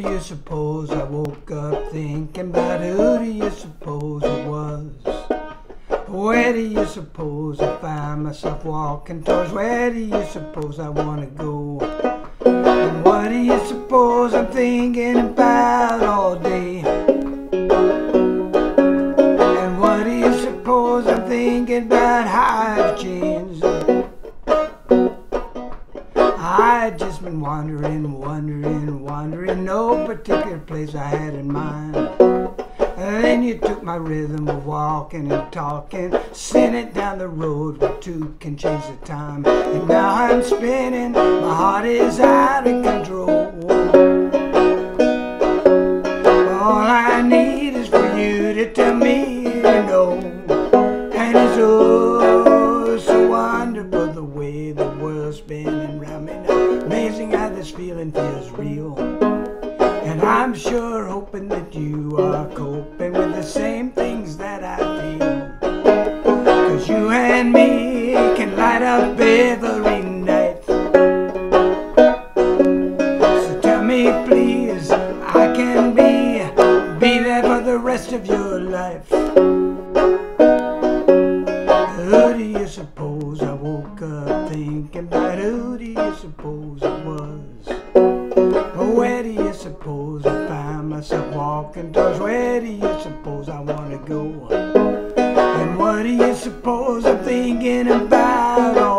you suppose I woke up thinking about? Who do you suppose it was? Where do you suppose I find myself walking towards? Where do you suppose I want to go? And what do you suppose I'm thinking about all day? And what do you suppose I'm thinking about? How I've changed. I'd just been wandering, no particular place I had in mind. And then you took my rhythm of walking and talking, sent it down the road where two can change the time. And now I'm spinning, my heart is out of control. All I need is for you to tell me you know. And it's oh so wonderful the way the world's spinning round me now. Amazing how this feeling feels real. And I'm sure hoping that you are coping with the same things that I feel. 'Cause you and me can light up every night. So tell me please, I can be there for the rest of your life. Who do you suppose I woke up thinking about? Who do you suppose it was? Where do you suppose I find myself walking towards? Where do you suppose I want to go? And what do you suppose I'm thinking about?